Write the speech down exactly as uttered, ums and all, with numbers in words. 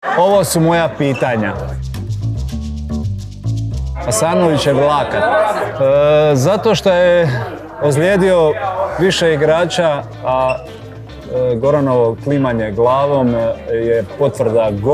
Ovo su moja pitanja. Hasanovićev lakat. E, zato što je ozlijedio više igrača, a e, Goranovo klimanje glavom je potvrda gol.